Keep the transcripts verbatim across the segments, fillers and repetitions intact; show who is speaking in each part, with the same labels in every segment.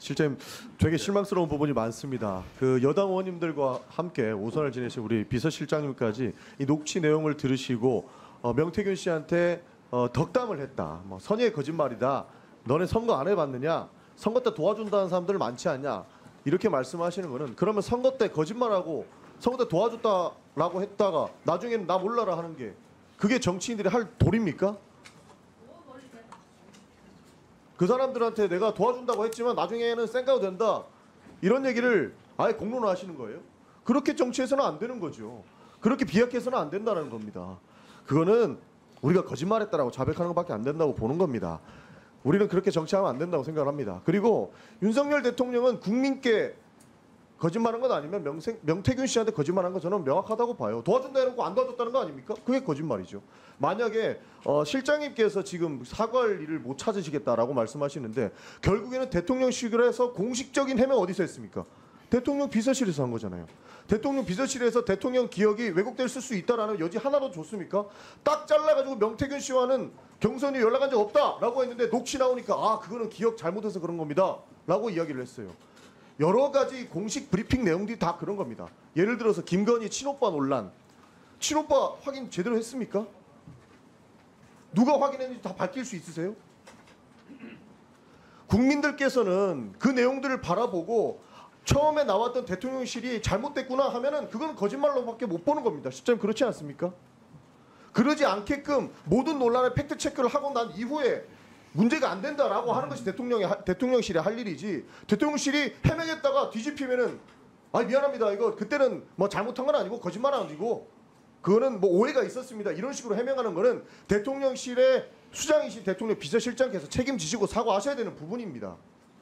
Speaker 1: 실장님 되게 실망스러운 부분이 많습니다. 그 여당 의원님들과 함께 오선을 지내신 우리 비서실장님까지 이 녹취 내용을 들으시고 어, 명태균 씨한테 어, 덕담을 했다. 뭐 선의의 거짓말이다. 너네 선거 안 해봤느냐? 선거 때 도와준다는 사람들 많지 않냐? 이렇게 말씀하시는 거는 그러면 선거 때 거짓말하고 선거 때 도와줬다라고 했다가 나중에는 나 몰라라 하는 게 그게 정치인들이 할 도리입니까? 그 사람들한테 내가 도와준다고 했지만 나중에는 쌩까도 된다. 이런 얘기를 아예 공론화하시는 거예요. 그렇게 정치해서는 안 되는 거죠. 그렇게 비약해서는 안 된다는 겁니다. 그거는 우리가 거짓말했다라고 자백하는 것밖에 안 된다고 보는 겁니다. 우리는 그렇게 정치하면 안 된다고 생각을 합니다. 그리고 윤석열 대통령은 국민께 거짓말한 것 아니면 명생, 명태균 씨한테 거짓말한 거 저는 명확하다고 봐요. 도와준다 해놓고 안 도와줬다는 거 아닙니까? 그게 거짓말이죠. 만약에 어, 실장님께서 지금 사과할 일을 못 찾으시겠다라고 말씀하시는데 결국에는 대통령실을 해서 공식적인 해명 어디서 했습니까? 대통령 비서실에서 한 거잖아요. 대통령 비서실에서 대통령 기억이 왜곡될 수 있다라는 여지 하나도 줬습니까? 딱 잘라가지고 명태균 씨와는 경선이 연락한 적 없다라고 했는데 녹취 나오니까 아 그거는 기억 잘못해서 그런 겁니다 라고 이야기를 했어요. 여러 가지 공식 브리핑 내용들이 다 그런 겁니다. 예를 들어서 김건희 친오빠 논란. 친오빠 확인 제대로 했습니까? 누가 확인했는지 다 밝힐 수 있으세요? 국민들께서는 그 내용들을 바라보고 처음에 나왔던 대통령실이 잘못됐구나 하면은 그건 거짓말로밖에 못 보는 겁니다. 실제로 그렇지 않습니까? 그러지 않게끔 모든 논란의 팩트 체크를 하고 난 이후에 문제가 안 된다라고 하는 것이 대통령이 대통령실이 할 일이지. 대통령실이 해명했다가 뒤집히면은 아 미안합니다. 이거 그때는 뭐 잘못한 건 아니고 거짓말 아니고 그거는 뭐 오해가 있었습니다. 이런 식으로 해명하는 거는 대통령실의 수장이신 대통령 비서실장께서 책임지시고 사과하셔야 되는 부분입니다.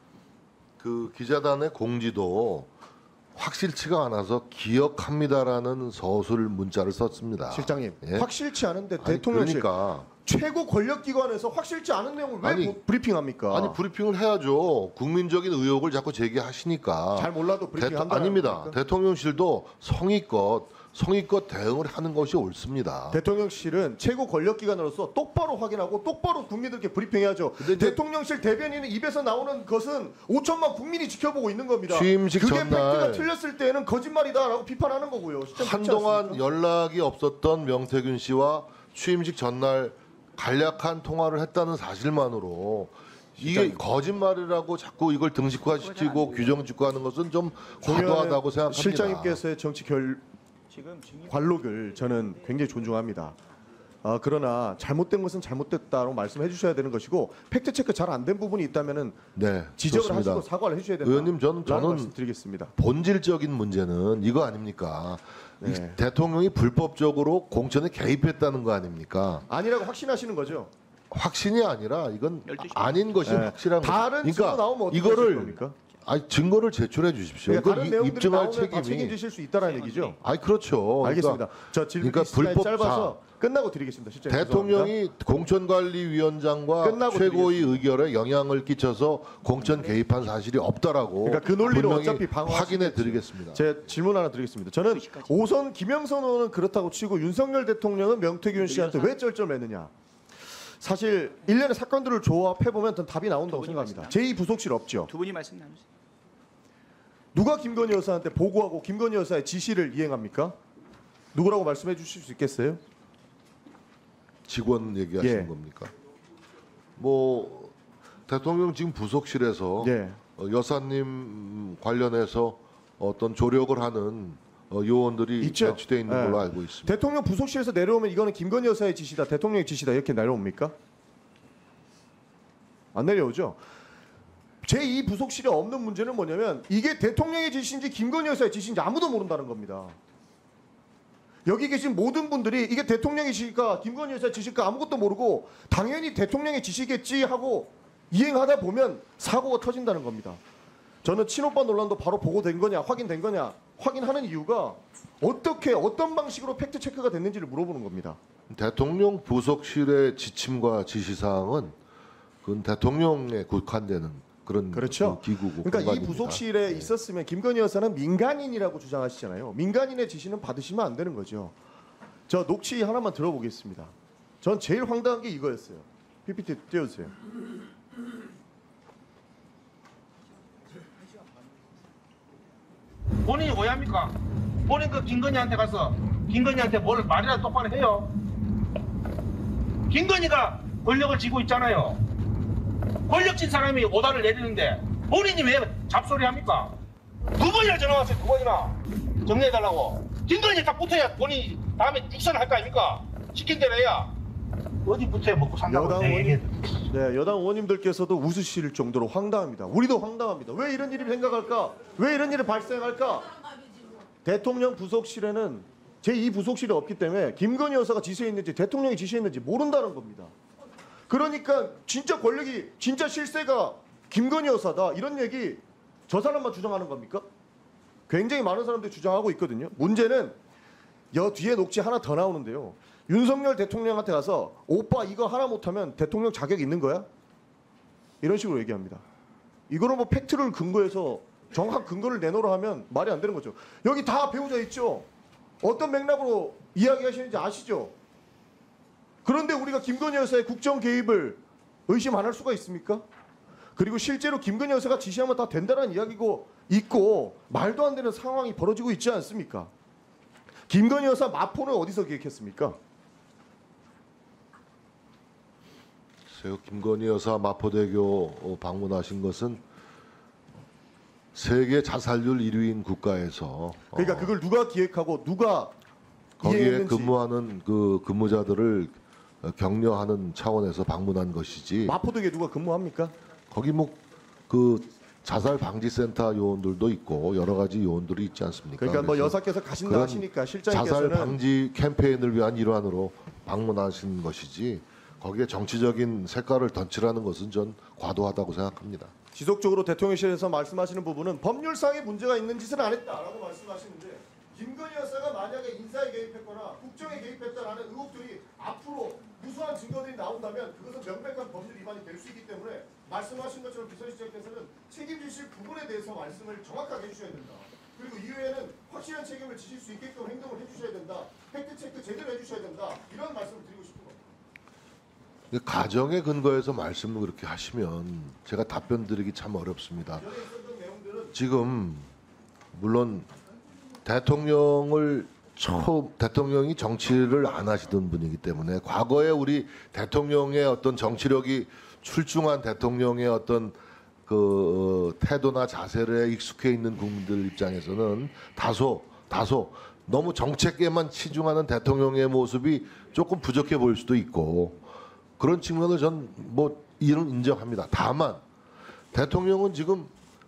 Speaker 2: 그 기자단의 공지도 확실치가 않아서 기억합니다라는 서술 문자를 썼습니다.
Speaker 1: 실장님
Speaker 2: 예?
Speaker 1: 확실치 않은데
Speaker 2: 아니,
Speaker 1: 대통령실
Speaker 2: 그러니까
Speaker 1: 최고 권력기관에서 확실치 않은 내용을 왜
Speaker 2: 아니,
Speaker 1: 브리핑합니까?
Speaker 2: 아니 브리핑을 해야죠. 국민적인 의혹을 자꾸 제기하시니까.
Speaker 1: 잘 몰라도 브리핑한다.
Speaker 2: 아닙니다. 대통령실도 성의껏 성의껏 대응을 하는 것이 옳습니다.
Speaker 1: 대통령실은 최고 권력기관으로서 똑바로 확인하고 똑바로 국민들께 브리핑해야죠.
Speaker 2: 근데
Speaker 1: 대통령실 대변인의 입에서 나오는 것은 오천만 국민이 지켜보고 있는 겁니다.
Speaker 2: 취임식
Speaker 1: 그게
Speaker 2: 전날
Speaker 1: 팩트가 틀렸을 때는 거짓말이다라고 비판하는 거고요.
Speaker 2: 한동안 연락이 없었던 명태균 씨와 취임식 전날 간략한 통화를 했다는 사실만으로 이게 거짓말이라고 자꾸 이걸 등식화시키고 규정짓고 하는 것은 좀 과도하다고 생각합니다.
Speaker 1: 실장님께서의 정치 결 관록을 저는 굉장히 존중합니다. 어, 그러나 잘못된 것은 잘못됐다고 말씀해 주셔야 되는 것이고 팩트 체크 잘 안 된 부분이 있다면은
Speaker 2: 네,
Speaker 1: 지적을
Speaker 2: 좋습니다.
Speaker 1: 하시고 사과를 해주셔야 된다.
Speaker 2: 의원님 저는 저는
Speaker 1: 말씀드리겠습니다.
Speaker 2: 본질적인 문제는 이거 아닙니까?
Speaker 1: 네.
Speaker 2: 이 대통령이 불법적으로 공천에 개입했다는 거 아닙니까?
Speaker 1: 아니라고 확신하시는 거죠?
Speaker 2: 확신이 아니라 이건 아닌 것이
Speaker 1: 네.
Speaker 2: 확실한
Speaker 1: 다른
Speaker 2: 거.
Speaker 1: 증거 나오면 어떻게
Speaker 2: 이거를
Speaker 1: 하실 겁니까?
Speaker 2: 아니 증거를 제출해 주십시오.
Speaker 1: 그러니까 다른
Speaker 2: 이거
Speaker 1: 내용들이
Speaker 2: 입증할
Speaker 1: 나오면 다
Speaker 2: 책임이
Speaker 1: 책임지실 수 있다라는 얘기죠.
Speaker 2: 아니 그렇죠.
Speaker 1: 알겠습니다. 저 질문
Speaker 2: 그러니까
Speaker 1: 시간이
Speaker 2: 불법
Speaker 1: 짧아서 끝나고 드리겠습니다. 실제
Speaker 2: 대통령이 공천관리위원장과
Speaker 1: 끝나고
Speaker 2: 최고의 의결에 영향을 끼쳐서 공천 개입한 사실이 없다라고
Speaker 1: 그러니까 그 논리를
Speaker 2: 분명히
Speaker 1: 어차피 방어하시겠죠.
Speaker 2: 확인해 드리겠습니다.
Speaker 1: 제 질문 하나 드리겠습니다. 저는 오선 김영선 의원은 그렇다고 치고 윤석열 대통령은 명태균 씨한테 왜 쩔쩔매느냐. 사실 일련의 사건들을 조합해 보면 답이 나온다고 생각합니다. 제이 부속실 없죠.
Speaker 3: 두 분이 말씀 나누세요.
Speaker 1: 누가 김건희 여사한테 보고하고 김건희 여사의 지시를 이행합니까? 누구라고 말씀해 주실 수 있겠어요?
Speaker 2: 직원 얘기하시는
Speaker 1: 예.
Speaker 2: 겁니까? 뭐 대통령 지금 부속실에서
Speaker 1: 예.
Speaker 2: 어, 여사님 관련해서 어떤 조력을 하는 어, 요원들이
Speaker 1: 있죠.
Speaker 2: 배치되어 있는
Speaker 1: 예.
Speaker 2: 걸로 알고 있습니다.
Speaker 1: 대통령 부속실에서 내려오면 이거는 김건희 여사의 지시다, 대통령의 지시다 이렇게 내려옵니까? 안 내려오죠. 제이 부속실에 없는 문제는 뭐냐면 이게 대통령의 지시인지 김건희 여사의 지시인지 아무도 모른다는 겁니다. 여기 계신 모든 분들이 이게 대통령의 지시일까 김건희 여사의 지시일까 아무것도 모르고 당연히 대통령의 지시겠지 하고 이행하다 보면 사고가 터진다는 겁니다. 저는 친오빠 논란도 바로 보고된 거냐 확인된 거냐 확인하는 이유가 어떻게 어떤 방식으로 팩트 체크가 됐는지를 물어보는 겁니다.
Speaker 2: 대통령 부속실의 지침과 지시사항은 그건 대통령에 국한되는 그런
Speaker 1: 그렇죠.
Speaker 2: 그 기구고
Speaker 1: 그러니까 이
Speaker 2: 공간입니다.
Speaker 1: 부속실에
Speaker 2: 네.
Speaker 1: 있었으면 김건희 여사는 민간인이라고 주장하시잖아요. 민간인의 지시는 받으시면 안 되는 거죠. 저 녹취 하나만 들어보겠습니다. 전 제일 황당한 게 이거였어요. 피피티 띄워주세요.
Speaker 3: 본인이 오해합니까? 본인 그 김건희한테 가서 김건희한테 뭘 말이라도 똑바로 해요. 김건희가 권력을 쥐고 있잖아요. 권력진 사람이 오다를 내리는데 본인이 왜 잡소리 합니까? 두 번이나 전화 왔어요. 두 번이나 정리해달라고. 김건희 딱 붙어야 본인이 다음에 육선할 거 아닙니까? 시킨 대로 해야. 어디 붙어야 먹고 산다고.
Speaker 1: 여당
Speaker 3: 내
Speaker 1: 의원님,
Speaker 3: 얘기해도.
Speaker 1: 네, 여당 의원님들께서도 웃으실 정도로 황당합니다. 우리도 황당합니다. 왜 이런 일이 생각할까? 왜 이런 일이 발생할까? 대통령 부속실에는 제이 부속실이 없기 때문에 김건희 여사가 지시했는지 대통령이 지시했는지 모른다는 겁니다. 그러니까 진짜 권력이 진짜 실세가 김건희 여사다 이런 얘기 저 사람만 주장하는 겁니까? 굉장히 많은 사람들이 주장하고 있거든요. 문제는 여 뒤에 녹취 하나 더 나오는데요. 윤석열 대통령한테 가서 오빠 이거 하나 못하면 대통령 자격 있는 거야? 이런 식으로 얘기합니다. 이거는 뭐 팩트를 근거해서 정확한 근거를 내놓으라 하면 말이 안 되는 거죠. 여기 다 배우자 있죠. 어떤 맥락으로 이야기하시는지 아시죠? 그런데 우리가 김건희 여사의 국정 개입을 의심 안 할 수가 있습니까? 그리고 실제로 김건희 여사가 지시하면 다 된다는 이야기고 있고 말도 안 되는 상황이 벌어지고 있지 않습니까? 김건희 여사 마포는 어디서 기획했습니까?
Speaker 2: 글쎄요, 김건희 여사 마포대교 방문하신 것은 세계 자살률 일 위인 국가에서
Speaker 1: 그러니까
Speaker 2: 어,
Speaker 1: 그걸 누가 기획하고 누가
Speaker 2: 거기에
Speaker 1: 이해했는지.
Speaker 2: 근무하는 그 근무자들을 격려하는 차원에서 방문한 것이지.
Speaker 1: 마포대교에 누가 근무합니까?
Speaker 2: 거기 뭐 그 자살 방지 센터 요원들도 있고 여러 가지 요원들이 있지 않습니까?
Speaker 1: 그러니까 뭐
Speaker 2: 그래서
Speaker 1: 여사께서 가신다
Speaker 2: 그런
Speaker 1: 하시니까
Speaker 2: 자살
Speaker 1: 실장님께서는
Speaker 2: 방지 캠페인을 위한 일환으로 방문하신 것이지 거기에 정치적인 색깔을 덧칠하는 것은 전 과도하다고 생각합니다.
Speaker 1: 지속적으로 대통령실에서 말씀하시는 부분은 법률상의 문제가 있는 짓은 안 했다라고 말씀하시는데 김건희 여사가 만약에 인사에 개입했거나 국정에 개입했다라는 의혹들이 앞으로 무수한 증거들이 나온다면 그것은 명백한 법률 위반이 될 수 있기 때문에 말씀하신 것처럼 비서실장께서는 책임지실 부분에 대해서 말씀을 정확하게 해주셔야 된다. 그리고 이후에는 확실한 책임을 지실 수 있게끔 행동을 해주셔야 된다. 팩트체크 제대로 해주셔야 된다. 이런 말씀을 드리고 싶은 겁니다.
Speaker 2: 가정에 근거해서 말씀을 그렇게 하시면 제가 답변 드리기 참 어렵습니다. 지금 물론 대통령을 처음 대통령이 정치를 안 하시던 분이기 때문에 과거에 우리 대통령의 어떤 정치력이 출중한 대통령의 어떤 그 태도나 자세에 익숙해 있는 국민들 입장에서는 다소 다소 너무 정책에만 치중하는 대통령의 모습이 조금 부족해 보일 수도 있고 그런 측면을 전 뭐 이런 인정합니다. 다만 대통령은 지금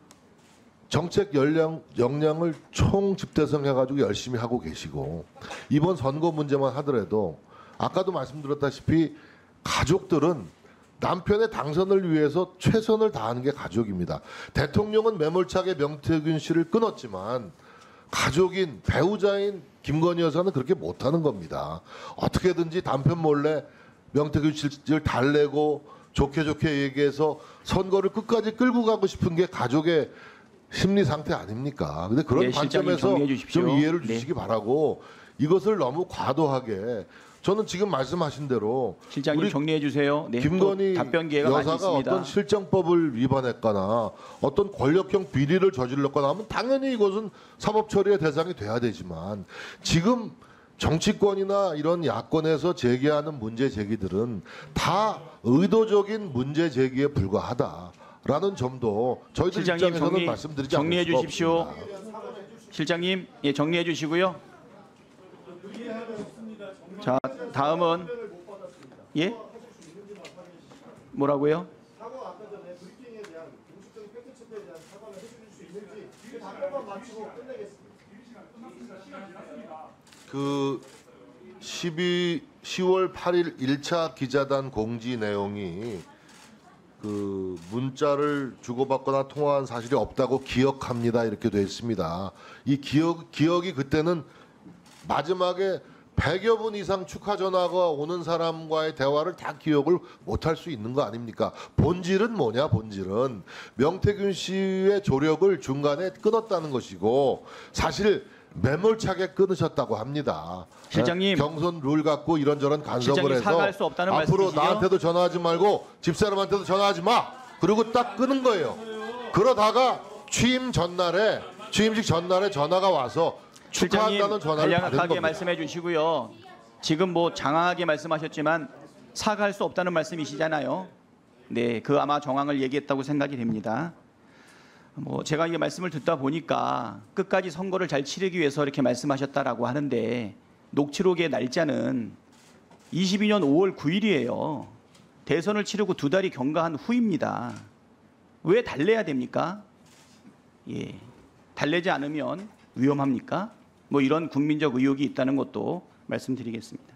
Speaker 2: 정책 역량, 역량을 총 집대성해가지고 열심히 하고 계시고 이번 선거 문제만 하더라도 아까도 말씀드렸다시피 가족들은 남편의 당선을 위해서 최선을 다하는 게 가족입니다. 대통령은 매몰차게 명태균 씨를 끊었지만 가족인 배우자인 김건희 여사는 그렇게 못하는 겁니다. 어떻게든지 남편 몰래 명태균 씨를 달래고 좋게 좋게 얘기해서 선거를 끝까지 끌고 가고 싶은 게 가족의 심리 상태 아닙니까? 근데 그런
Speaker 4: 네, 실장님
Speaker 2: 관점에서
Speaker 4: 정리해 주십시오.
Speaker 2: 좀 이해를
Speaker 4: 네.
Speaker 2: 주시기 바라고 이것을 너무 과도하게 저는 지금 말씀하신 대로
Speaker 4: 실장님
Speaker 2: 우리
Speaker 4: 정리해 주세요. 네,
Speaker 2: 김건희
Speaker 4: 또 답변 기회가 많이
Speaker 2: 여사가
Speaker 4: 있습니다.
Speaker 2: 어떤 실정법을 위반했거나 어떤 권력형 비리를 저질렀거나 하면 당연히 이것은 사법 처리의 대상이 돼야 되지만 지금 정치권이나 이런 야권에서 제기하는 문제 제기들은 다 의도적인 문제 제기에 불과하다라는 점도 저희들
Speaker 4: 실장님
Speaker 2: 입장에서는
Speaker 4: 정리,
Speaker 2: 말씀드리지
Speaker 4: 정리해
Speaker 2: 않을 수가
Speaker 4: 주십시오.
Speaker 2: 없습니다.
Speaker 4: 실장님, 예, 정리해 주시고요. 자, 다음은 예? 뭐라고요?
Speaker 1: 사과 아까 전에 브리핑에 대한 공식적인 팩트체크에 대한 사과를 해주실 수 있는지 그 답변만 마치고 끝내겠습니다.
Speaker 2: 그 십이 시월 팔일 일 차 기자단 공지 내용이 그 문자를 주고받거나 통화한 사실이 없다고 기억합니다 이렇게 돼 있습니다. 이 기억 기억이 그때는 마지막에 백여 분 이상 축하 전화가 오는 사람과의 대화를 다 기억을 못할 수 있는 거 아닙니까? 본질은 뭐냐? 본질은 명태균 씨의 조력을 중간에 끊었다는 것이고 사실 매몰차게 끊으셨다고 합니다.
Speaker 4: 실장님.
Speaker 2: 네? 경선 룰 갖고 이런저런 간섭을
Speaker 4: 실장님,
Speaker 2: 해서
Speaker 4: 사과할 수 없다는
Speaker 2: 앞으로
Speaker 4: 말씀이시죠?
Speaker 2: 나한테도 전화하지 말고 집사람한테도 전화하지 마. 그리고 딱 끊은 거예요. 그러다가 취임 전날에 취임식 전날에 전화가 와서
Speaker 4: 실장님
Speaker 2: 축하한다는 전화를 받은
Speaker 4: 간략하게
Speaker 2: 겁니다.
Speaker 4: 말씀해 주시고요. 지금 뭐 장황하게 말씀하셨지만 사과할 수 없다는 말씀이시잖아요. 네, 그 아마 정황을 얘기했다고 생각이 됩니다. 뭐 제가 이 말씀을 듣다 보니까 끝까지 선거를 잘 치르기 위해서 이렇게 말씀하셨다라고 하는데 녹취록의 날짜는 이십이 년 오월 구일이에요. 대선을 치르고 두 달이 경과한 후입니다. 왜 달래야 됩니까? 예, 달래지 않으면 위험합니까? 뭐 이런 국민적 의혹이 있다는 것도 말씀드리겠습니다.